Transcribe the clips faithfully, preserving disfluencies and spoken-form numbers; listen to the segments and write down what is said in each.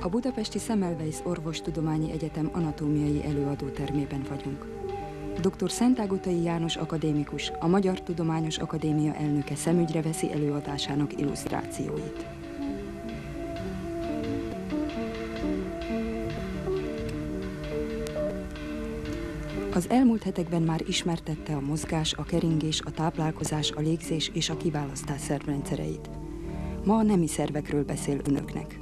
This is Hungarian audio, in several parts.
A budapesti Semmelweis Orvostudományi Egyetem anatómiai előadótermében vagyunk. doktor Szentágotai János akadémikus, a Magyar Tudományos Akadémia elnöke szemügyre veszi előadásának illusztrációit. Az elmúlt hetekben már ismertette a mozgás, a keringés, a táplálkozás, a légzés és a kiválasztás szervrendszereit. Ma a nemi szervekről beszél önöknek.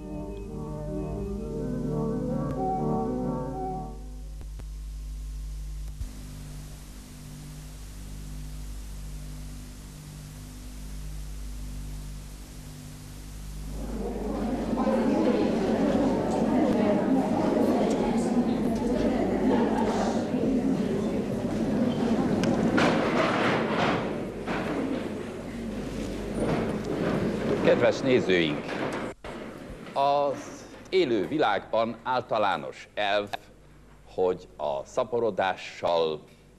Kedves nézőink! Az élő világban általános elv, hogy a szaporodással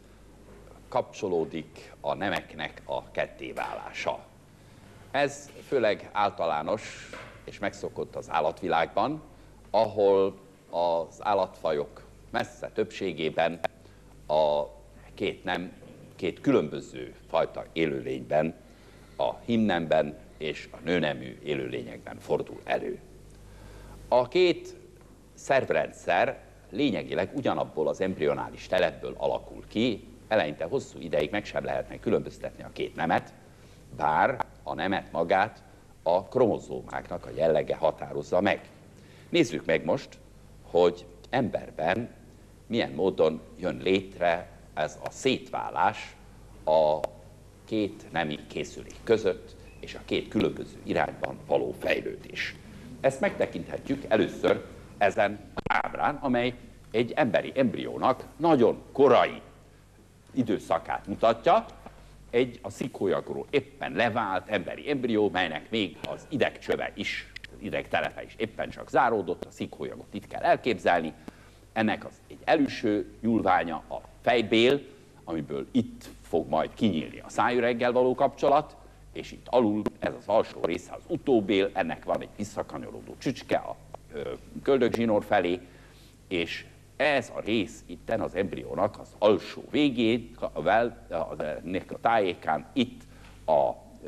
kapcsolódik a nemeknek a kettéválása. Ez főleg általános és megszokott az állatvilágban, ahol az állatfajok messze többségében a két nem, két különböző fajta élőlényben, a hímnemben és a nőnemű élőlényekben fordul elő. A két szervrendszer lényegileg ugyanabból az embrionális telepből alakul ki, eleinte hosszú ideig meg sem lehetne különböztetni a két nemet, bár a nemet magát a kromozómáknak a jellege határozza meg. Nézzük meg most, hogy emberben milyen módon jön létre ez a szétválás a két nemi készülék között, és a két különböző irányban való fejlődés. Ezt megtekinthetjük először ezen az ábrán, amely egy emberi embriónak nagyon korai időszakát mutatja. Egy a szikólyagról éppen levált emberi embrió, melynek még az idegcsöve is, az idegtelepe is éppen csak záródott, a szikólyagot itt kell elképzelni. Ennek az egy előső nyúlványa a fejbél, amiből itt fog majd kinyílni a szájüreggel való kapcsolat, és itt alul, ez az alsó része az utóbél, ennek van egy visszakanyarodó csücske a köldögzsinór felé, és ez a rész itten az embriónak az alsó végén, a, a tájékán itt a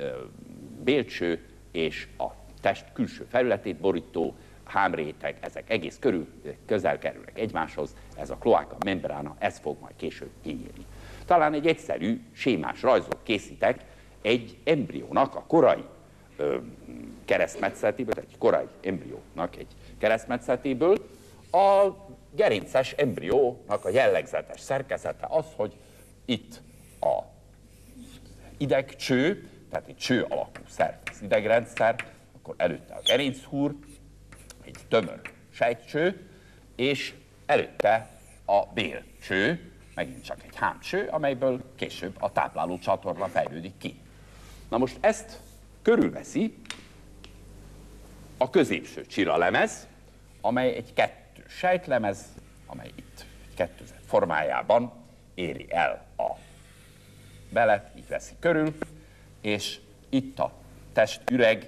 bélcső és a test külső felületét borító hámréteg, ezek egész körül közel kerülnek egymáshoz, ez a kloáka membrána, ez fog majd később kinyílni. Talán egy egyszerű, sémás rajzot készítek egy embriónak a korai ö, keresztmetszetéből, egy korai embriónak egy keresztmetszetéből. A gerinces embriónak a jellegzetes szerkezete az, hogy itt a idegcső, tehát egy cső alakú szerv az idegrendszer, akkor előtte a gerinchúr, egy tömör sejtcső, és előtte a bélcső, megint csak egy hámcső, amelyből később a tápláló csatorna fejlődik ki. Na most ezt körülveszi a középső csiralemez, amely egy kettős sejtlemez, amely itt egy kettőzet formájában éri el a belet, így veszi körül, és itt a testüregnek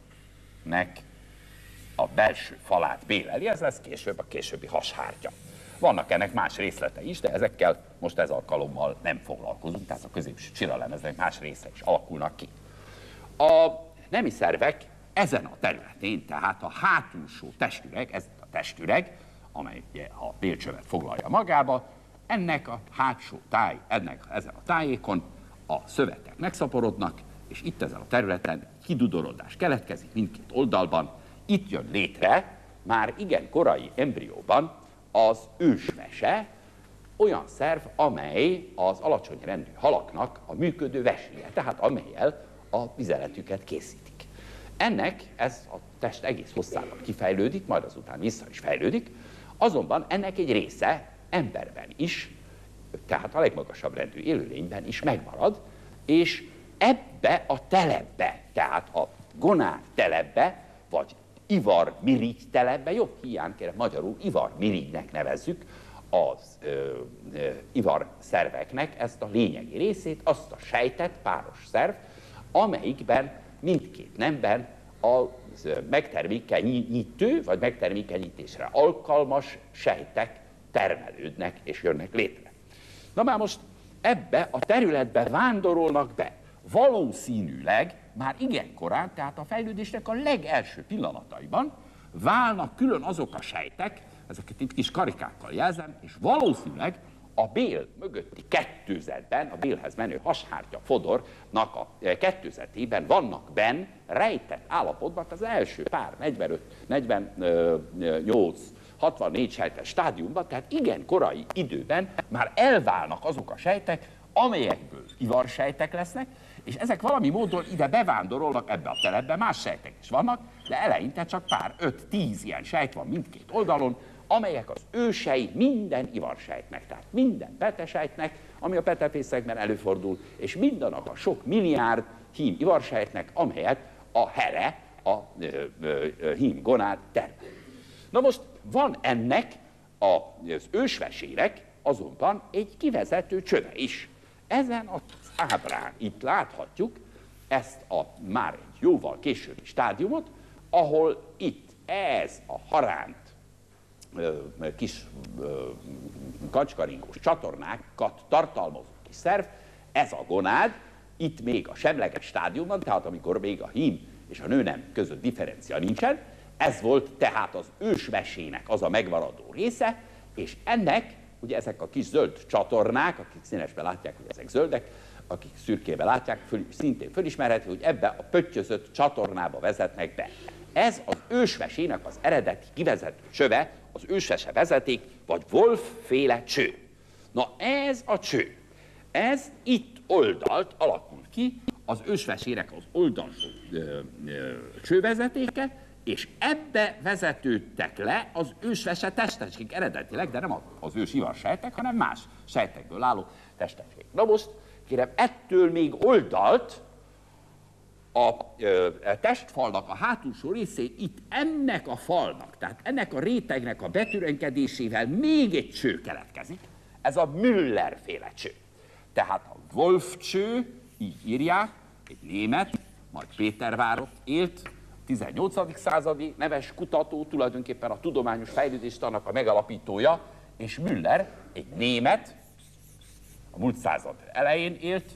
a belső falát béleli, ez lesz később a későbbi hashártya. Vannak ennek más részletei is, de ezekkel most ez alkalommal nem foglalkozunk, tehát a középső csiralemeznek más része is alakulnak ki. A nemi szervek ezen a területén, tehát a hátulsó testüreg, ez a testüreg, amely ugye a bélcsövet foglalja magába, ennek a hátsó táj, ennek ezen a tájékon a szövetek megszaporodnak, és itt ezen a területen kidudorodás keletkezik mindkét oldalban. Itt jön létre már igen korai embrióban az ősmese, olyan szerv, amely az alacsony rendű halaknak a működő veslije, tehát amellyel a vizeletüket készítik. Ennek ez a test egész hosszában kifejlődik, majd azután vissza is fejlődik, azonban ennek egy része emberben is, tehát a legmagasabb rendű élőlényben is megmarad, és ebbe a telepbe, tehát a gonád telepbe, vagy ivar-mirigy telepbe, jobb hiány kérem magyarul ivar-mirigynek nevezzük az ö, ö, ivar szerveknek ezt a lényegi részét, azt a sejtet, páros szerv, amelyikben mindkét nemben a megtermékenyítő vagy megtermékenyítésre alkalmas sejtek termelődnek és jönnek létre. Na már most ebbe a területbe vándorolnak be valószínűleg már igen korán, tehát a fejlődésnek a legelső pillanataiban válnak külön azok a sejtek, ezeket itt kis karikákkal jelzem, és valószínűleg a bél mögötti kettőzetben, a bélhez menő hashártya fodornak a kettőzetében vannak benn rejtett állapotban az első pár negyvenöt, negyvennyolc, hatvannégy sejtes stádiumban, tehát igen korai időben már elválnak azok a sejtek, amelyekből ivarsejtek lesznek, és ezek valami módon ide bevándorolnak ebbe a telepbe, más sejtek is vannak, de eleinte csak pár öt-tíz ilyen sejt van mindkét oldalon, amelyek az ősei minden ivarsejtnek, tehát minden petesejtnek, ami a petefészekben előfordul, és mindannak a sok milliárd hím ivarsejtnek, amelyet a here, a ö, ö, ö, hím gonád termel. Na most van ennek az ősvesének azonban egy kivezető csöve is. Ezen az ábrán itt láthatjuk ezt a már egy jóval későbbi stádiumot, ahol itt ez a haránt kis kacskaringós csatornákat tartalmazó kis szerv, ez a gonád, itt még a semleges stádiumban, tehát amikor még a hím és a nőnem között differencia nincsen, ez volt tehát az ősvesének az a megmaradó része, és ennek, ugye ezek a kis zöld csatornák, akik színesben látják, hogy ezek zöldek, akik szürkében látják, föl, szintén fölismerhető, hogy ebbe a pöttyözött csatornába vezetnek be. Ez az ősvesének az eredeti kivezető csöve, az ősvese vezeték, vagy Wolff-féle cső. Na ez a cső, ez itt oldalt alakul ki, az ősvesének az oldalsó ö, ö, csővezetéke, és ebbe vezetődtek le az ősvese testecskik eredetileg, de nem az ős ivarsejtek, hanem más sejtekből álló testecskik. Na most, kérem, ettől még oldalt a ö, testfalnak a hátulsó részén itt ennek a falnak, tehát ennek a rétegnek a betürenkedésével még egy cső keletkezik. Ez a Müller-féle cső. Tehát a Wolff cső, így írják, egy német, majd Pétervárott élt, tizennyolcadik századi neves kutató, tulajdonképpen a tudományos fejlődéstannak a megalapítója, és Müller, egy német, a múlt század elején élt,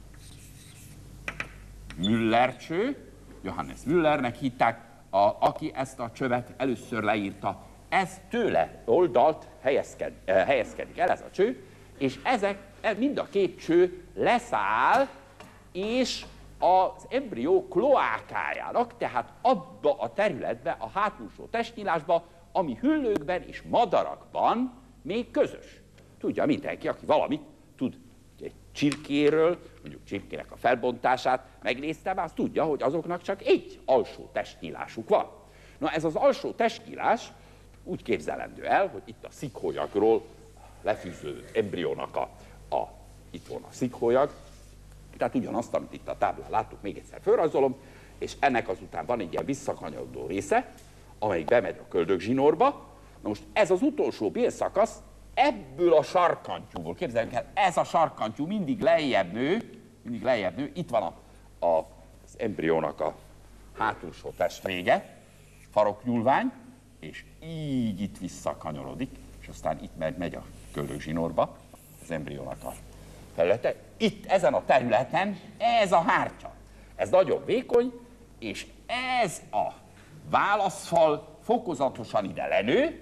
Müller cső, Johannes Müllernek hitták, a, aki ezt a csövet először leírta. Ez tőle oldalt helyezked, eh, helyezkedik el, ez a cső, és ezek, mind a két cső leszáll, és az embrió kloákájának, tehát abba a területbe, a hátulsó testnyílásba, ami hüllőkben és madarakban még közös. Tudja mindenki, aki valamit tud egy csirkéről, mondjuk csirkének a felbontását megnéztem, azt tudja, hogy azoknak csak egy alsó testnyílásuk van. Na ez az alsó testnyílás úgy képzelendő el, hogy itt a szikhólyagról lefűződött embriónak a, a itt van a szikhólyag, tehát ugyanazt, amit itt a táblán láttuk, még egyszer fölrajzolom, és ennek azután van egy ilyen visszakanyarodó része, amelyik bemegy a köldögzsinórba. Na most ez az utolsó bélszakasz ebből a sarkantyúból, képzeljünk el, ez a sarkantyú mindig lejjebb nő, mindig lejjebb nő, itt van a, a, az embriónak a hátulsó testvége, faroknyúlvány, és így itt visszakanyarodik, és aztán itt megy, megy a köldögzsinórba, az embriónak a felülete. Itt ezen a területen ez a hártya. Ez nagyon vékony, és ez a válaszfal fokozatosan ide lenő,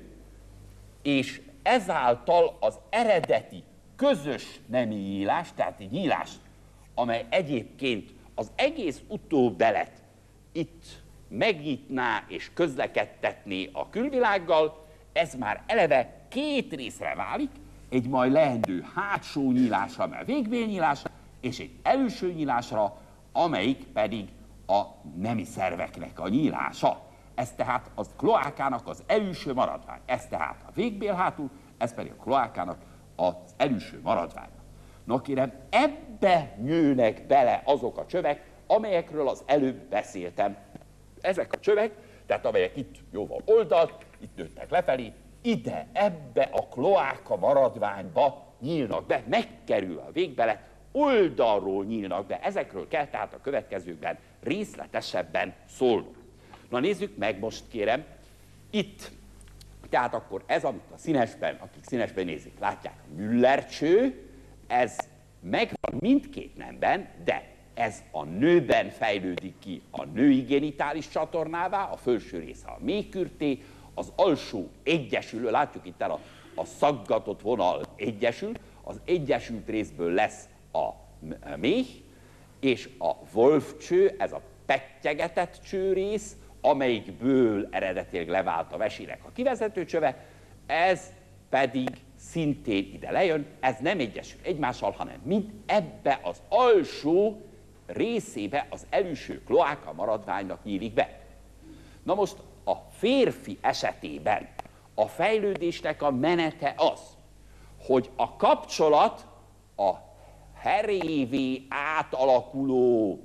és ezáltal az eredeti közös nemi nyílás, tehát egy nyílás, amely egyébként az egész utóbelet itt megnyitná és közlekedtetné a külvilággal, ez már eleve két részre válik, egy majd leendő hátsó nyílásra, mert végbélnyílás, és egy előső nyílásra, amelyik pedig a nemi szerveknek a nyílása. Ez tehát a kloákának az előső maradvány. Ez tehát a végbél hátul, ez pedig a kloákának az előső maradvány. No kérem, ebbe nőnek bele azok a csövek, amelyekről az előbb beszéltem. Ezek a csövek, tehát amelyek itt jóval oldalt, itt nőttek lefelé, ide, ebbe a kloáka maradványba nyílnak be, megkerül a végbelet, oldalról nyílnak be. Ezekről kell tehát a következőkben részletesebben szólnunk. Na nézzük meg most, kérem, itt. Tehát akkor ez, amit a színesben, akik színesben nézik, látják, a Müller-cső, ez megvan mindkét nemben, de ez a nőben fejlődik ki a női genitális csatornává, a felső része a méhkürté, az alsó egyesülő, látjuk itt el a, a szaggatott vonal egyesül, az egyesült részből lesz a méh, és a Wolf-cső, ez a pettyegetett csőrész, amelyikből eredetileg levált a vesének a kivezető csöve, ez pedig szintén ide lejön, ez nem egyesül egymással, hanem mind ebbe az alsó részébe az elülső kloáka maradványnak nyílik be. Na most a férfi esetében a fejlődésnek a menete az, hogy a kapcsolat a herévé átalakuló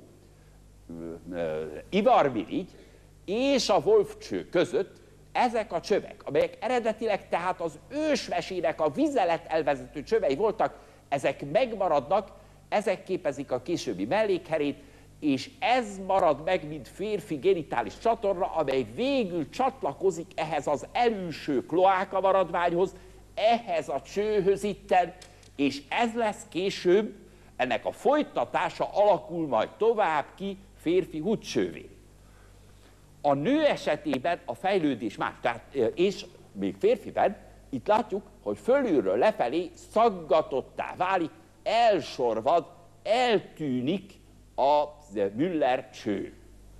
ivarmirigy és a Wolf-cső között ezek a csövek, amelyek eredetileg tehát az ősvesének a vizelet elvezető csövei voltak, ezek megmaradnak, ezek képezik a későbbi mellékherét, és ez marad meg, mint férfi genitális csatorna, amely végül csatlakozik ehhez az elülső kloáka maradványhoz, ehhez a csőhöz itten, és ez lesz később, ennek a folytatása alakul majd tovább ki férfi húdcsővé. A nő esetében a fejlődés más, tehát, és még férfiben itt látjuk, hogy fölülről lefelé szaggatottá válik, elsorvad, eltűnik a Müller-cső.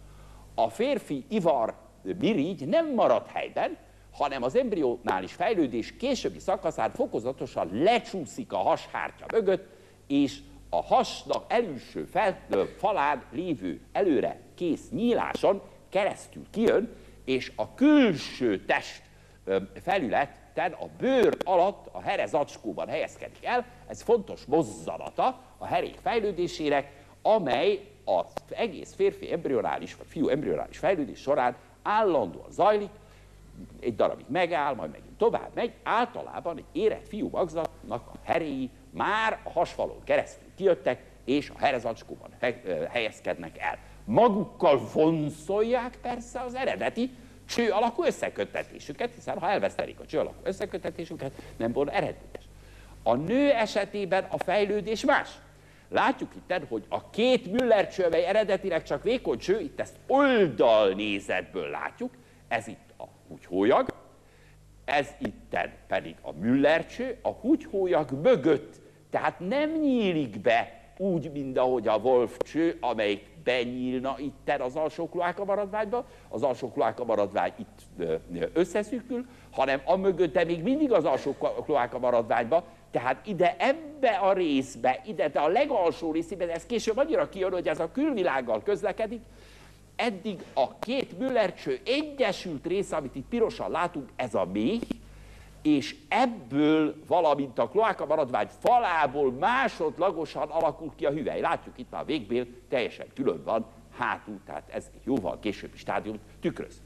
A férfi ivarmirigy nem marad helyben, hanem az embrionális fejlődés későbbi szakaszán fokozatosan lecsúszik a hashártya mögött, és a hasnak elülső fel, falán lévő előre kész nyíláson keresztül kijön, és a külső test felületen a bőr alatt a herezacskóban helyezkedik el. Ez fontos mozzanata a herék fejlődésének, amely az egész férfi embrionális vagy fiú embrionális fejlődés során állandóan zajlik, egy darabig megáll, majd megint tovább megy, általában egy érett fiú magzatnak a heréi már a hasfalon keresztül kijöttek, és a herezacskóban helyezkednek el. Magukkal vonszolják persze az eredeti cső alakú összeköttetésüket, hiszen ha elvesztelik a cső alakú összeköttetésüket, nem volna eredményes. A nő esetében a fejlődés más. Látjuk itt, hogy a két Müller-cső, amely eredetileg csak vékony cső, itt ezt oldalnézetből látjuk, ez itt a húgyhólyag, ez itten pedig a Müller-cső, a húgyhólyag mögött, tehát nem nyílik be úgy, mint ahogy a Wolf-cső, amelyik benyílna itten az alsó kloáka maradványba, az alsó kloáka maradvány itt összeszűkül, hanem a mögött, de még mindig az alsó kloáka maradványba, tehát ide ebbe a részbe, ide de a legalsó részében, ez később annyira kijön, hogy ez a külvilággal közlekedik, eddig a két Müller-cső egyesült része, amit itt pirosan látunk, ez a méh, és ebből, valamint a kloáka maradvány falából másodlagosan alakul ki a hüvely. Látjuk itt már a végbél, teljesen külön van hátul, tehát ez egy jóval későbbi stádiumot tükröz.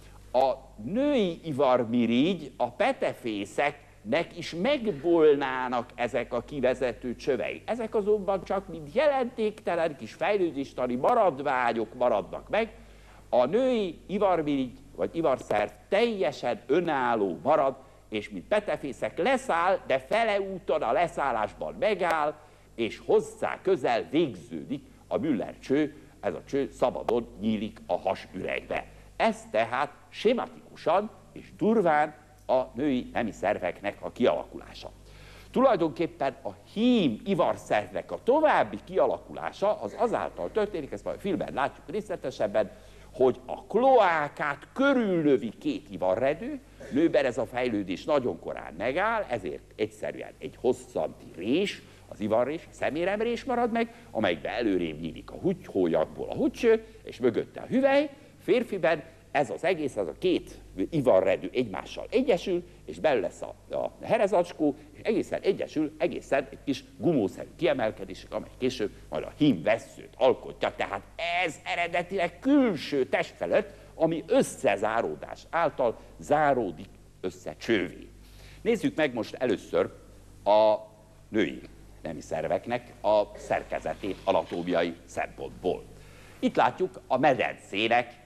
A női ivarmirigy, a petefészeknek is megbolnának ezek a kivezető csövei. Ezek azonban csak mint jelentéktelen kis fejlődéstani maradványok maradnak meg. A női ivarmirigy vagy ivarszerv teljesen önálló marad, és mint petefészek leszáll, de fele úton a leszállásban megáll, és hozzá közel végződik a Müller-cső, ez a cső szabadon nyílik a hasüregbe. Ez tehát sematikusan és durván a női nemi szerveknek a kialakulása. Tulajdonképpen a hím ivarszervnek a további kialakulása az azáltal történik, ezt majd a filmben látjuk részletesebben, hogy a kloákát körülnövi két ivarredő, nőben ez a fejlődés nagyon korán megáll, ezért egyszerűen egy hosszanti rés, az ivarrés, a szeméremrés marad meg, amelyikben előrébb nyílik a húgyhólyagból a húgycső, és mögötte a hüvely. Férfiben ez az egész, az a két ivarredő egymással egyesül, és belül lesz a, a herezacskó, és egészen egyesül, egészen egy kis gumószerű kiemelkedés, amely később majd a hímvesszőt alkotja. Tehát ez eredetileg külső test felett, ami összezáródás által záródik össze csővé. Nézzük meg most először a női nemi szerveknek a szerkezetét anatómiai szempontból. Itt látjuk a medencének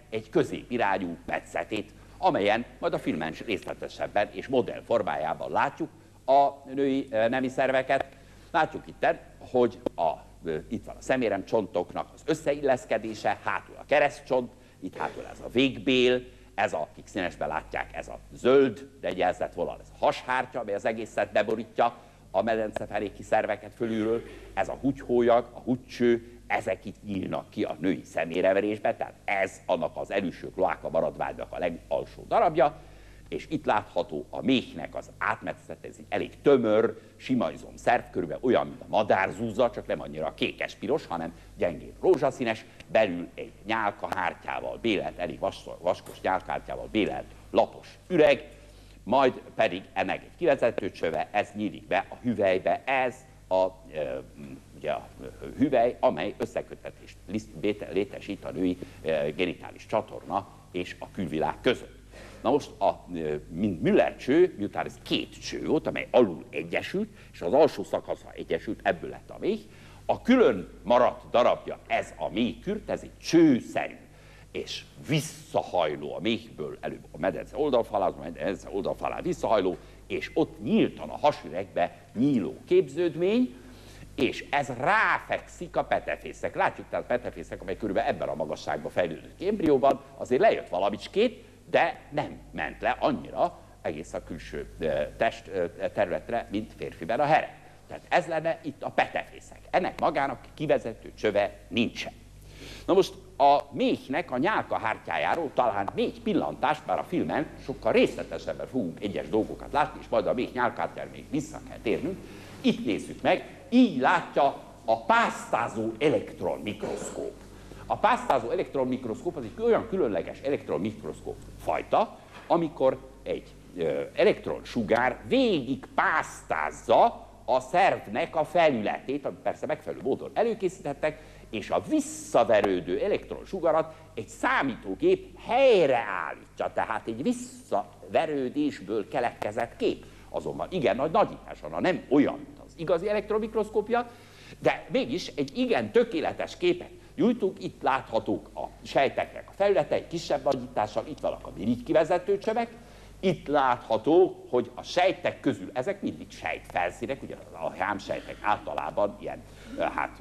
egy középirányú metszetét, amelyen majd a filmen részletesebben és modell formájában látjuk a női nemi szerveket. Látjuk itt, hogy a, itt van a szeméremcsontoknak az összeilleszkedése, hátul a keresztcsont, itt hátul ez a végbél, ez a, akik színesben látják, ez a zöld, de egy jelzett vonal, ez a hashártya, amely az egészet beborítja a medencefeléki szerveket fölülről, ez a húgyhólyag, a húgycső, ezek itt nyílnak ki a női szeméreverésbe, tehát ez annak az elülső kloáka maradványnak a legalsó darabja, és itt látható a méhnek az átmetszete, ez egy elég tömör, sima izomszerv, körülbelül olyan, mint a madárzúza, csak nem annyira kékes-piros, hanem gyengén rózsaszínes, belül egy nyálkahártyával bélelt, elég vas, vaskos nyálkahártyával bélelt lapos üreg, majd pedig ennek egy kivezető csöve, ez nyílik be a hüvelybe, ez a, e, ugye a hüvely, amely összekötetést létesít a női e, genitális csatorna és a külvilág között. Na most, a, mint Müller cső, miután ez két cső volt, amely alul egyesült, és az alsó szakasza egyesült, ebből lett a méh, a külön maradt darabja, ez a méhkürt, ez egy csőszerű, és visszahajló a méhből előbb a medence oldalfalán, a medence oldalfalán visszahajló, és ott nyíltan a hasüregbe nyíló képződmény, és ez ráfekszik a petefészek. Látjuk, tehát a petefészek, amely körülbelül ebben a magasságban fejlődött ki embrióban, azért lejött valamicskét, de nem ment le annyira egész a külső test területre, mint férfiben a here. Tehát ez lenne itt a petefészek. Ennek magának kivezető csöve nincsen. Na most a méhnek a nyálkahártyájáról talán négy pillantást, bár a filmen sokkal részletesebben fogunk egyes dolgokat látni, és majd a méh nyálkahártyára még vissza kell térnünk. Itt nézzük meg, így látja a pásztázó elektronmikroszkóp. A pásztázó elektronmikroszkóp az egy olyan különleges elektronmikroszkóp fajta, amikor egy ö, elektronsugár végig pásztázza a szervnek a felületét, amit persze megfelelő módon előkészítettek, és a visszaverődő elektronsugarat egy számítógép helyreállítja, tehát egy visszaverődésből keletkezett kép. Azonban igen nagy nagyításon, ha nem olyan, mint az igazi elektronmikroszkópja, de mégis egy igen tökéletes képet nyújtunk. Itt láthatók a sejteknek a felületei kisebb nagyítással, itt vannak a mirigykivezető csövek, itt látható, hogy a sejtek közül, ezek mindig sejtfelszínek, ugye a hámsejtek általában ilyen hát,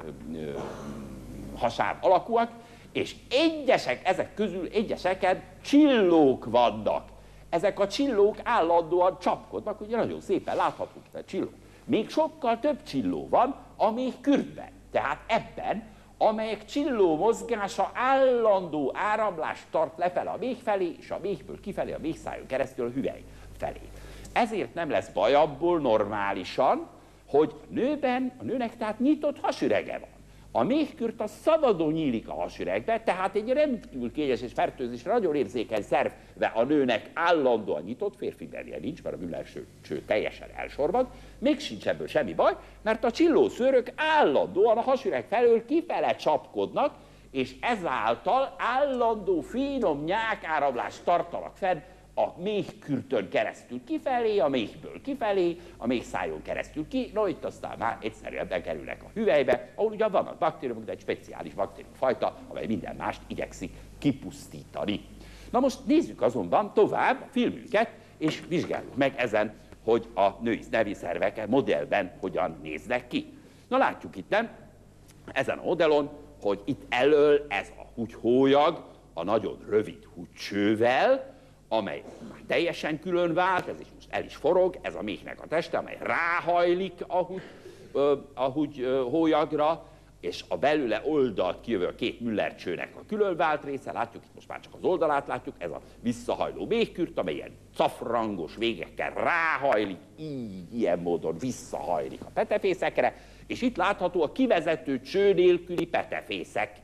hasáb alakúak, és egyesek, ezek közül egyeseken csillók vannak. Ezek a csillók állandóan csapkodnak, ugye nagyon szépen láthatók a csillók. Még sokkal több csilló van a méhkürtben. Tehát ebben, amelyek csilló mozgása állandó áramlást tart lefelé a méh felé, és a méhből kifelé, a méhszájon keresztül a hüvely felé. Ezért nem lesz baj abból normálisan, hogy a nőben, a nőnek tehát nyitott hasürege van. A méhkürt az szabadon nyílik a hasüregbe, tehát egy rendkívül kényes és fertőzésre nagyon érzékeny szerve a nőnek állandóan nyitott, férfiben ilyen nincs, mert a Müller cső teljesen elsorvad, még sincs ebből semmi baj, mert a csillószőrök állandóan a hasüreg felől kifele csapkodnak, és ezáltal állandó finom nyákáramlást tartanak fenn a méhkürtön keresztül kifelé, a méhből kifelé, a méhszájon keresztül ki, no itt aztán már egyszerűen bekerülnek a hüvelybe, ahol ugyan vannak baktériumok, de egy speciális baktériumfajta, amely minden mást igyekszik kipusztítani. Na most nézzük azonban tovább a filmünket, és vizsgáljuk meg ezen, hogy a női nemi szervek modellben hogyan néznek ki. Na látjuk itt nem, ezen a modellon, hogy itt elől ez a húgyhólyag, a nagyon rövid húgycsővel, amely már teljesen külön vált, ez is most el is forog, ez a méhnek a teste, amely ráhajlik a húgy, a húgy hólyagra, és a belőle oldalt kijövő a két Müller csőnek a külön vált része, látjuk, itt most már csak az oldalát látjuk, ez a visszahajló méhkürt, amely ilyen cafrangos végekkel ráhajlik, így, ilyen módon visszahajlik a petefészekre, és itt látható a kivezető cső nélküli petefészek.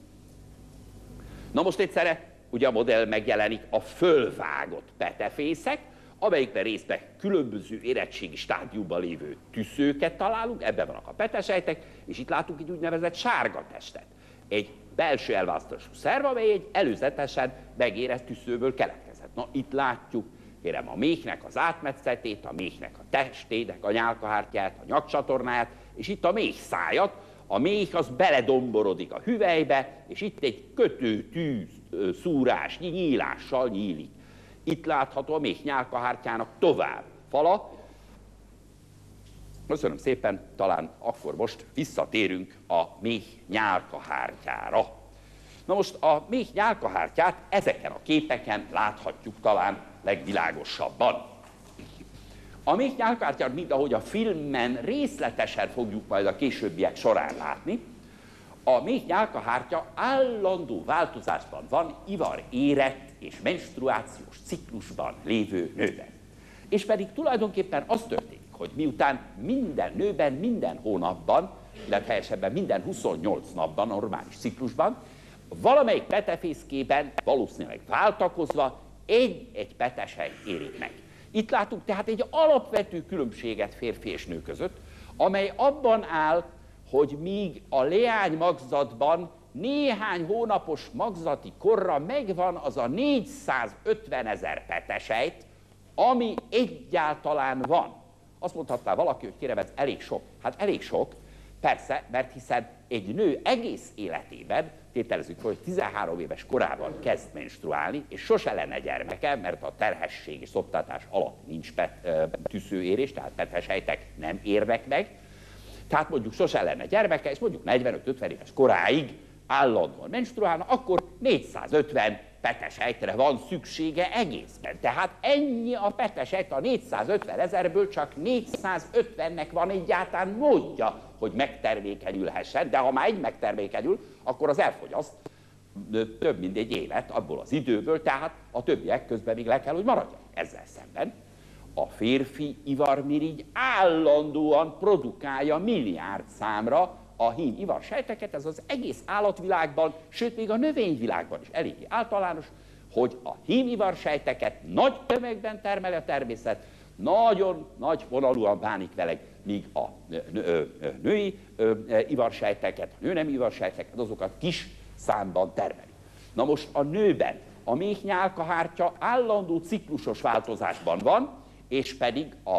Na most egyszerre ugye a modell megjelenik a fölvágott petefészek, amelyikben részben különböző érettségi stádiumban lévő tüszőket találunk, ebben vannak a petesejtek, és itt látunk egy úgynevezett sárga testet. Egy belső elválasztású szerv, amely egy előzetesen megérett tüszőből keletkezett. Na itt látjuk, kérem, a méhnek az átmetszetét, a méhnek a testének, a nyálkahártyát, a nyakcsatornáját, és itt a méh szájat, a méh az beledomborodik a hüvelybe, és itt egy kötőtű szúrás, nyílással nyílik. Itt látható a méh nyálkahártyának tovább fala. Köszönöm szépen, talán akkor most visszatérünk a méh nyálkahártyára. Na most a méh nyálkahártyát ezeken a képeken láthatjuk talán legvilágosabban. A méh nyálkahártyát, mint ahogy a filmben részletesen fogjuk majd a későbbiek során látni, a méh nyálkahártya állandó változásban van ivar érett és menstruációs ciklusban lévő nőben. És pedig tulajdonképpen az történik, hogy miután minden nőben, minden hónapban, illetve helyesebben minden huszonnyolc napban, normális ciklusban, valamelyik petefészkében valószínűleg váltakozva egy-egy petesely érik meg. Itt látunk tehát egy alapvető különbséget férfi és nő között, amely abban áll, hogy míg a leány magzatban néhány hónapos magzati korra megvan az a négyszázötven ezer petesejt, ami egyáltalán van. Azt mondhatná valaki, hogy kérem, ez elég sok. Hát elég sok, persze, mert hiszen egy nő egész életében, tételezzük fel, hogy tizenhárom éves korában kezd menstruálni, és sose lenne gyermeke, mert a terhesség és szoptatás alatt nincs pet, ö, tüszőérés, tehát petesejtek nem érnek meg. Tehát mondjuk sose lenne gyermeke, és mondjuk negyvenöt-ötven éves koráig állandóan menstruálna, akkor négyszázötven petesejtre van szüksége egészben. Tehát ennyi a petesejt, a négyszázötven ezerből csak négyszázötvennek van egyáltalán módja, hogy megtermékenyülhessen, de ha már egy megtermékenyül, akkor az elfogyaszt több mint egy évet abból az időből, tehát a többiek közben még le kell, hogy maradjon. Ezzel szemben a férfi ivarmirigy állandóan produkálja milliárd számra a hím ivarsejteket, ez az egész állatvilágban, sőt még a növényvilágban is eléggé általános, hogy a hím ivarsejteket nagy tömegben termel a természet, nagyon nagy vonalúan bánik vele, míg a női ivarsejteket, a nőnemi ivarsejteket, azokat kis számban termeli. Na most a nőben a méh nyálkahártya állandó ciklusos változásban van, és pedig a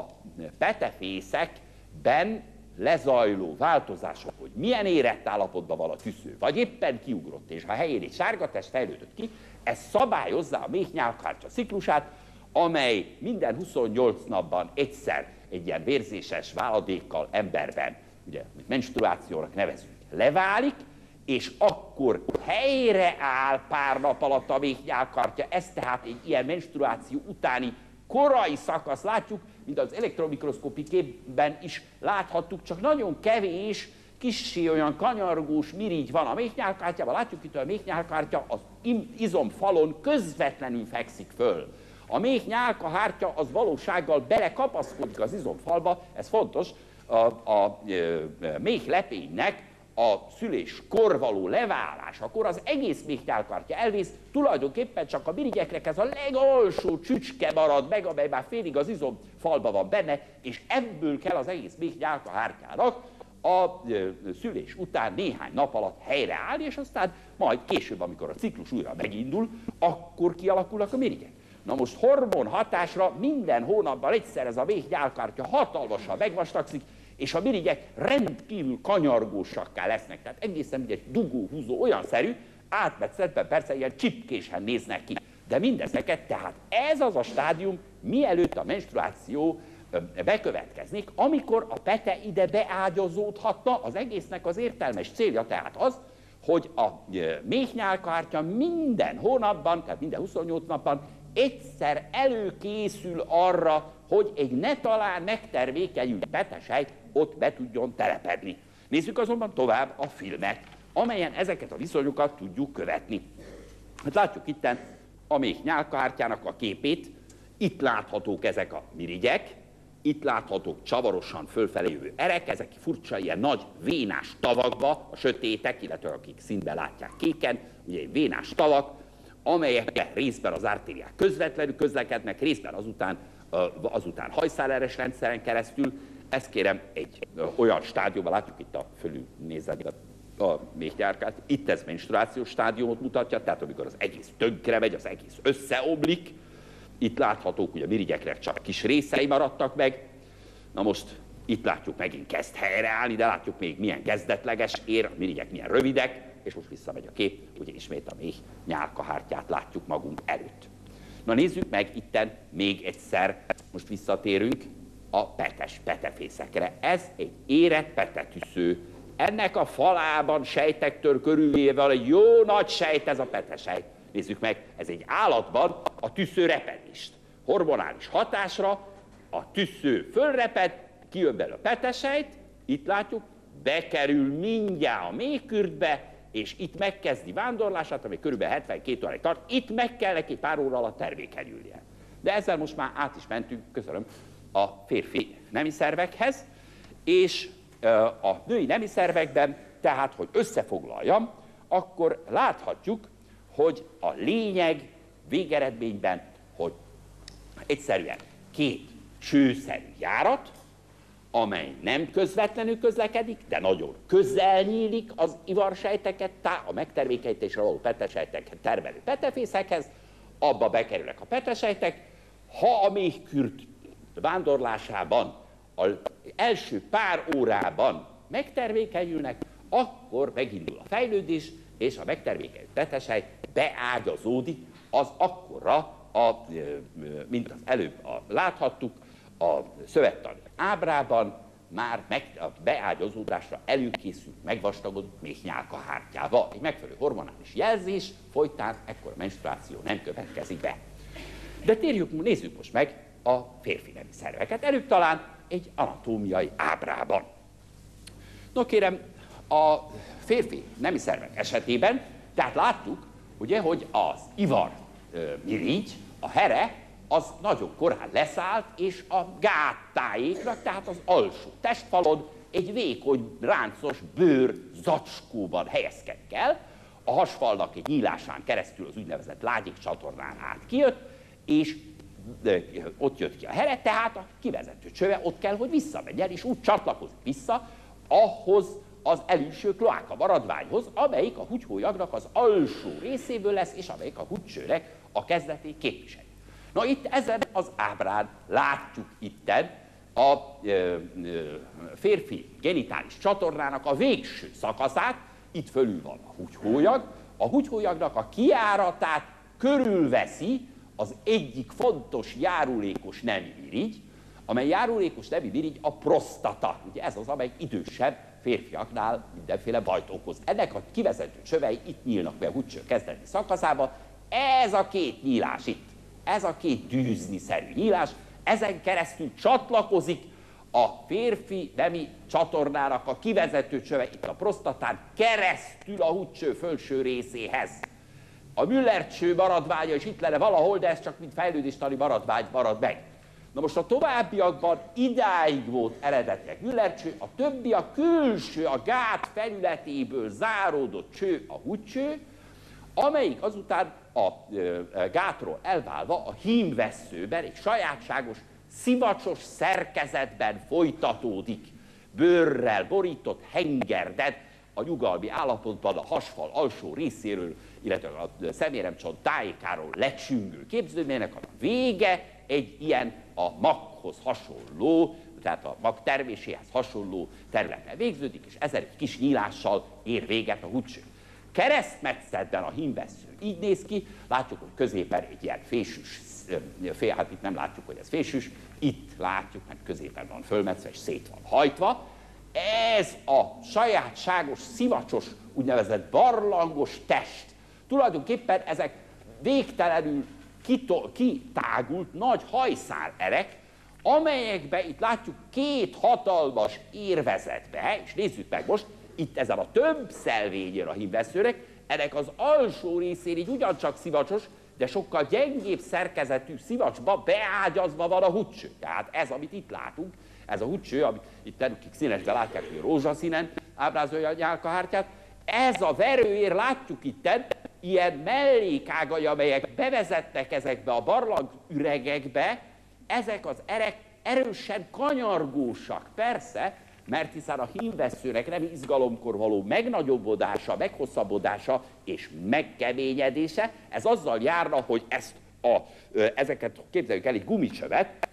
petefészekben lezajló változások, hogy milyen érett állapotban van a tüsző, vagy éppen kiugrott, és a helyén egy sárga test fejlődött ki, ez szabályozza a méh nyálkahártya ciklusát, amely minden huszonnyolc napban egyszer egy ilyen vérzéses váladékkal emberben, ugye menstruációnak nevezünk, leválik, és akkor helyreáll pár nap alatt a méh nyálkahártya. Ez tehát egy ilyen menstruáció utáni korai szakasz, látjuk, mint az elektromikroszkópi képben is láthattuk, csak nagyon kevés, kissé olyan kanyargós mirigy van a méh nyálkahártyában. Látjuk itt, hogy a méh nyálkahártya az izomfalon közvetlenül fekszik föl. A méh nyálkahártya az valósággal belekapaszkodik az izomfalba, ez fontos, a, a, a méh lepénynek a szüléskor való leválásakor az egész méh nyálkahártya elvész, tulajdonképpen csak a mirigyeknek ez a legalsó csücske marad meg, amely már félig az izomfalba van benne, és ebből kell az egész méh nyálkahártyának a szülés után néhány nap alatt helyreállni, és aztán majd később, amikor a ciklus újra megindul, akkor kialakulnak a mirigyek. Na most hormon hatásra minden hónapban egyszer ez a méh nyálkahártya hatalmasan megvastagszik, és a mirigyek rendkívül kanyargósakká lesznek. Tehát egészen egy dugó-húzó olyan szerű, átmetszedben persze ilyen csipkésen néznek ki. De mindezeket, tehát ez az a stádium, mielőtt a menstruáció bekövetkeznék, amikor a pete ide beágyazódhatna, az egésznek az értelmes célja tehát az, hogy a méh nyálkahártya minden hónapban, tehát minden huszonnyolc napban egyszer előkészül arra, hogy egy ne talán megtermékenyült petesej ott be tudjon telepedni. Nézzük azonban tovább a filmet, amelyen ezeket a viszonyokat tudjuk követni. Hát látjuk itten a méh nyálkahártyának a képét, itt láthatók ezek a mirigyek, itt láthatók csavarosan fölfelé jövő erek, ezek furcsa ilyen nagy vénás tavakba, a sötétek, illetve akik színben látják kéken, ugye vénás tavak, amelyekben részben az artériák közvetlenül közlekednek, részben azután, azután hajszáleres rendszeren keresztül. Ezt kérem egy olyan stádiumban, látjuk itt a fölül nézet a méh nyálkát, itt ez menstruációs stádiumot mutatja, tehát amikor az egész tönkre megy, az egész összeomlik. Itt láthatók, hogy a mirigyeknek csak kis részei maradtak meg. Na most Itt látjuk megint kezd helyreállni, de látjuk még milyen kezdetleges ér, a mirigyek milyen rövidek, és most visszamegy a kép, ugye ismét a méh nyálkahártyát látjuk magunk előtt. Na nézzük meg itten még egyszer, most visszatérünk a petes petefészekre. Ez egy érett petetüsző. Ennek a falában sejtektől körülvéve egy jó nagy sejt, ez a petesejt. Nézzük meg, ez egy állatban a tüsző repedést. Hormonális hatásra a tüsző fölreped, kijön belőle a petesejt, itt látjuk, bekerül mindjárt a méhkürtbe, és itt megkezdi vándorlását, ami kb. hetvenkét óráig tart, itt meg kell neki pár óra alatt termékenyülnie. De ezzel most már át is mentünk, köszönöm, a férfi nemi szervekhez, és a női nemi szervekben, tehát, hogy összefoglaljam, akkor láthatjuk, hogy a lényeg végeredményben, hogy egyszerűen két csőszerű járat, amely nem közvetlenül közlekedik, de nagyon közel nyílik az ivarsejteket, a megtermékenyítésre való petesejteket termelő petefészekhez, abba bekerülnek a petesejtek. Ha a méhkürt vándorlásában az első pár órában megtermékenyülnek, akkor megindul a fejlődés, és a megtermékenyült petesejt beágyazódik az akkora, a, mint az előbb a, láthattuk, a szövettani ábrában már meg, a beágyazódásra előkészült, megvastagodott méhnyálkahártyával. Egy megfelelő hormonális jelzés folytán ekkor a menstruáció nem következik be. De térjük, nézzük most meg a férfi nemi szerveket. Előbb talán egy anatómiai ábrában. No kérem, a férfi nemi szervek esetében, tehát láttuk, ugye, hogy az ivar mirigy, a here, az nagyon korán leszállt, és a gáttájéknak, tehát az alsó testfalon egy vékony, ráncos bőr zacskóban helyezkedik el. A hasfalnak egy nyílásán keresztül az úgynevezett lágyék csatornán át kijött, és ott jött ki a here, tehát a kivezető csöve ott kell, hogy visszamenjen, és úgy csatlakozik vissza ahhoz az elülső kloáka maradványhoz, amelyik a húgyhólyagnak az alsó részéből lesz, és amelyik a húgycsőnek a kezdetét képviseli. Na itt ezen az ábrán látjuk itten a ö, ö, férfi genitális csatornának a végső szakaszát, itt fölül van a húgyhólyag, a húgyhólyagnak a kijáratát körülveszi az egyik fontos járulékos nemi irigy, amely járulékos nemi irigy a prostata. Ugye ez az, amely idősebb férfiaknál mindenféle bajt okoz. Ennek a kivezető csövei itt nyílnak be a húgycső kezdeti szakaszába. Ez a két nyílás itt, ez a két dűzni-szerű nyílás, ezen keresztül csatlakozik a férfi nemi csatornának a kivezető csöve itt a prostatán keresztül a húgycső felső részéhez. A Müller-cső maradványa is itt lenne valahol, de ez csak mint fejlődéstani maradvány marad meg. Na most a továbbiakban idáig volt eredetileg Müller-cső, a többi a külső, a gát felületéből záródott cső, a húgycső, amelyik azután a ö, gátról elválva a hímvesszőben egy sajátságos, szivacsos szerkezetben folytatódik. Bőrrel borított hengerded a nyugalmi állapotban a hasfal alsó részéről, illetve a szeméremcsont tájékáról lecsüngő képződménynek a vége egy ilyen a maghoz hasonló, tehát a mag terméséhez hasonló területen végződik, és ezer egy kis nyílással ér véget a húgycső. Keresztmetszetben a hímvessző így néz ki, látjuk, hogy középen egy ilyen fésűs, fél, hát itt nem látjuk, hogy ez fésűs, itt látjuk, mert középen van fölmetszve és szét van hajtva. Ez a sajátságos, szivacsos, úgynevezett barlangos test. Tulajdonképpen ezek végtelenül kitágult nagy hajszál-erek, amelyekbe itt látjuk két hatalmas ér vezet be, és nézzük meg most, itt ezen a több szelvényen a hímvesszőnek, ennek az alsó részén így ugyancsak szivacsos, de sokkal gyengébb szerkezetű szivacsba beágyazva van a húgycső. Tehát ez, amit itt látunk, ez a húgycső, amit itt akik színesben látják, hogy rózsaszínen ábrázolja a nyálkahártyát, ez a verőér, látjuk itten, ilyen mellékágai, amelyek bevezettek ezekbe a barlangüregekbe, ezek az erek erősen kanyargósak, persze, mert hiszen a hímvesszőnek nem izgalomkor való megnagyobbodása, meghosszabbodása és megkeményedése, ez azzal járna, hogy ezt a, ezeket, képzeljük el egy gumicsövet,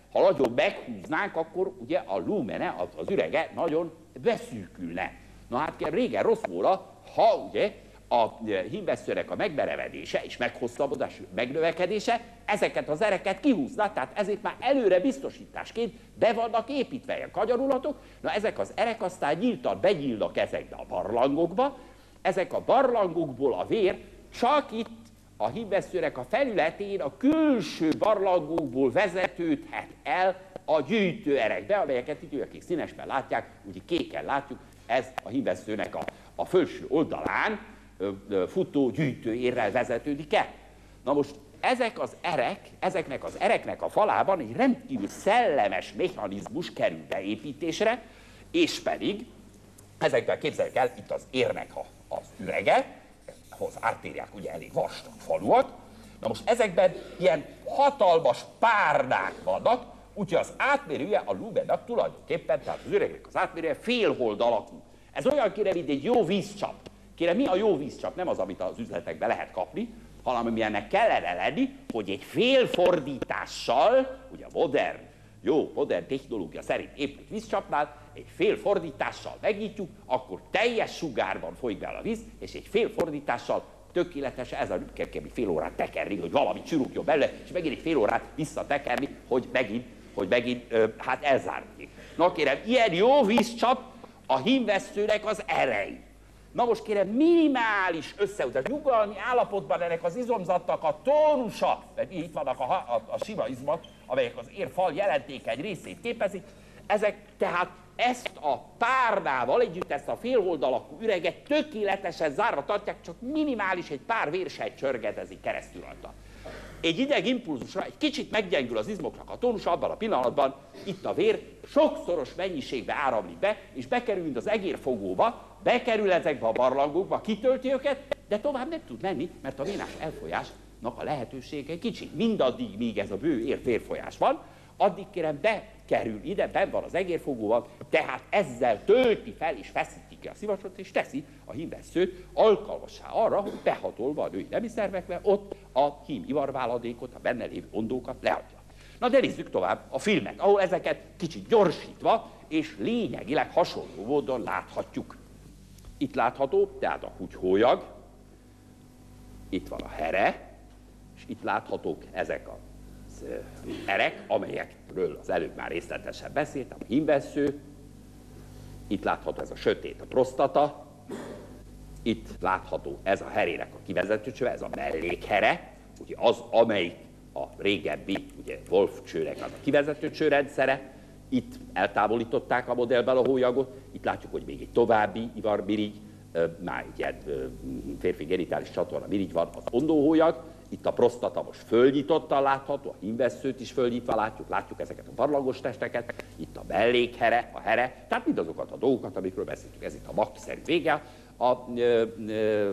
Ha nagyon meghúznánk, akkor ugye a lumene, az, az ürege nagyon beszűkülne. Na hát kérem, régen rossz volna, ha ugye a hímvesszőnek a megmerevedése és meghosszabbodás, megnövekedése ezeket az ereket kihúzna, tehát ezért már előre biztosításként be vannak építve ilyen kanyarulatok. Na ezek az erek aztán nyíltan benyílnak ezekbe a barlangokba, ezek a barlangokból a vér csak itt a hímvesszőnek a felületén a külső barlangokból vezetődhet el a gyűjtőerekbe, amelyeket itt akik színesben látják, ugye kéken látjuk, ez a hímvesszőnek a, a felső oldalán ö, ö, futó gyűjtőérrel vezetődik el. Na most ezek az erek, ezeknek az ereknek a falában egy rendkívül szellemes mechanizmus kerül beépítésre, és pedig ezekben képzeljük el, itt az érnek a, az ürege, ahhoz átírják ugye elég vastag faluat. Na most ezekben ilyen hatalmas párnák vannak, úgyhogy az átmérője a lumennak tulajdonképpen, tehát az üregnek az átmérője félhold alakú. Ez olyan kérem, mint egy jó vízcsap. Kérem, mi a jó vízcsap? Nem az, amit az üzletekben lehet kapni, hanem ami ennek kellene lenni, hogy egy félfordítással, ugye a modern, jó, modern technológia szerint épült vízcsapnál, egy félfordítással megnyitjuk, akkor teljes sugárban folyik be a víz, és egy félfordítással tökéletes, ez a kell kell fél órát tekerni, hogy valami csirúgjon belőle, és megint egy fél órát visszatekerni, hogy megint, hogy megint ö, hát elzárni. Na kérem, ilyen jó vízcsap a hímvesszőnek az erei. Na most kérem, minimális összeutás, nyugalmi állapotban ennek az izomzatnak a tónusa, mert itt vannak a, a, a sima izmak, amelyek az érfal jelentékeny részét képezik, ezek tehát ezt a párnával együtt, ezt a félhold alakú üreget tökéletesen zárva tartják, csak minimális egy pár vérsejt csörgedezik keresztül rajta. Egy idegimpulzusra egy kicsit meggyengül az izmoknak a tónusa, abban a pillanatban itt a vér sokszoros mennyiségbe áramlik be, és bekerül, mint az egérfogóba, bekerül ezekbe a barlangokba, kitölti őket, de tovább nem tud menni, mert a vénás elfolyásnak a lehetősége kicsi. Mindaddig, míg ez a bő ér vérfolyás van, addig kérem bekerül ide, benn van az egérfogóban, tehát ezzel tölti fel és feszíti ki a szivacsot, és teszi a hímvesszőt alkalmassá arra, hogy behatolva a női nemi szervekbe, ott a hím ivarváladékot, a benne lévő ondókat leadja. Na de nézzük tovább a filmet, ahol ezeket kicsit gyorsítva és lényegileg hasonló módon láthatjuk. Itt látható, tehát a húgyhólyag, itt van a here, és itt láthatók ezek a erek, amelyekről az előbb már részletesen beszéltem, a hímvessző, itt látható ez a sötét, a prostata, itt látható ez a herének a kivezetőcsöve, ez a mellékhere, ugye az, amelyik a régebbi, ugye Wolf csőnek az a kivezetőcső rendszere, itt eltávolították a modellből a hólyagot, itt látjuk, hogy még egy további ivarmirigy, már egy ilyen férfi genitális csatorna mirigy van, az ondóhólyag, itt a prostata most fölnyitottan látható, a hímvesszőt is fölnyitva látjuk, látjuk ezeket a barlangos testeket, itt a mellékhere, a here, tehát mindazokat a dolgokat, amikről beszéltünk. Ez itt a magszerű vége a ö, ö,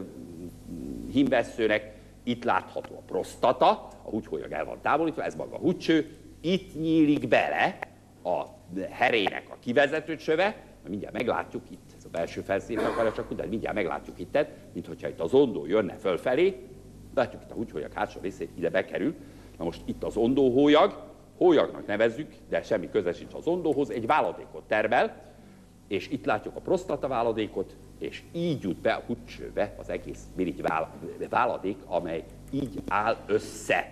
hímvesszőnek, itt látható a prostata, a húgyhólyag el van távolítva, ez maga a húgycső, itt nyílik bele a herének a kivezetőcsöve, mindjárt meglátjuk itt, ez a belső felszínen akarja csak, de mindjárt meglátjuk itt, mint hogyha itt az ondó jönne fölfelé. Látjuk itt a húgyhólyag hátsó részét, ide bekerül. Na most itt az ondóhólyag, hólyagnak nevezzük, de semmi köze sincs az ondóhoz, egy váladékot termel, és itt látjuk a prostata váladékot, és így jut be a húgycsőbe az egész mirigy váladék, amely így áll össze,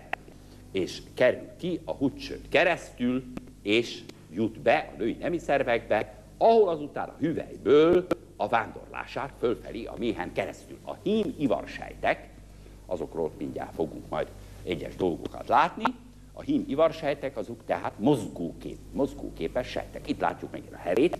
és kerül ki a húgycsőn keresztül, és jut be a női nemi szervekbe, ahol azután a hüvelyből a vándorlását fölfelé a méhen keresztül. A hím ivarsejtek, azokról mindjárt fogunk majd egyes dolgokat látni, a hím ivarsejtek azok tehát mozgókép, mozgóképes sejtek. Itt látjuk megint a herét,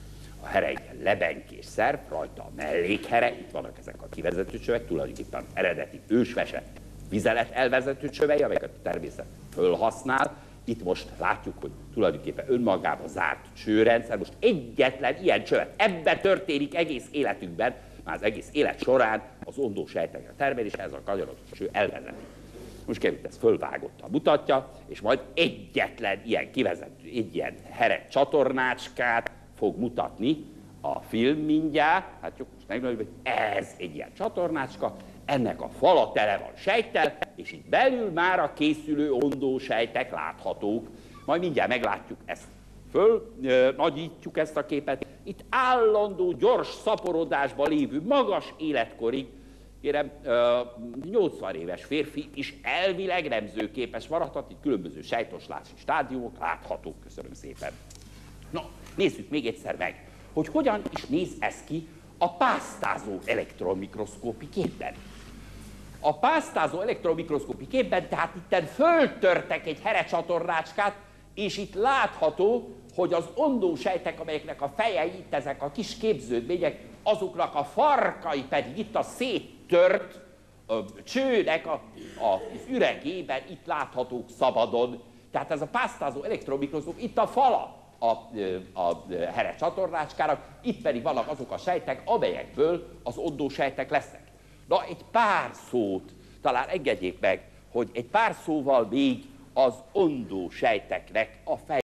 a here egy lebenkés szerv, rajta a mellékhere, itt vannak ezek a kivezetőcsövek, tulajdonképpen eredeti ősvese vizelet elvezető csövei, amelyeket a természet fölhasznál. Itt most látjuk, hogy tulajdonképpen önmagában zárt csőrendszer, most egyetlen ilyen csövet, ebben történik egész életünkben, már az egész élet során az ondó sejtekre termelése, ez a kanyarodott cső elvezeti. Most kérjük, ezt fölvágottan mutatja, és majd egyetlen ilyen kivezető, egy ilyen here csatornácskát fog mutatni a film mindjárt. Hát csak most megmondjuk, hogy ez egy ilyen csatornácska, ennek a fala tele van sejttel, és itt belül már a készülő ondó sejtek láthatók. majd mindjárt meglátjuk ezt. Föl nagyítjuk ezt a képet. Itt állandó, gyors szaporodásban lévő, magas életkorig, kérem, nyolcvan éves férfi is elvileg nemzőképes maradhat, itt különböző sejtoslási stádiumok láthatók, köszönöm szépen. Na, nézzük még egyszer meg, hogy hogyan is néz ez ki a pásztázó elektronmikroszkópi képben. A pásztázó elektronmikroszkópi képben, tehát itten föltörtek egy herecsatornácskát, és itt látható, hogy az ondósejtek, amelyeknek a fejei, itt ezek a kis képződmények, azoknak a farkai pedig itt a széttört a csőnek a, a, az üregében itt láthatók szabadon. Tehát ez a pásztázó elektromikroszkóp, itt a fala a, a herecsatornácskának, itt pedig vannak azok a sejtek, amelyekből az ondósejtek lesznek. Na, egy pár szót, talán engedjék meg, hogy egy pár szóval még az ondósejteknek a fej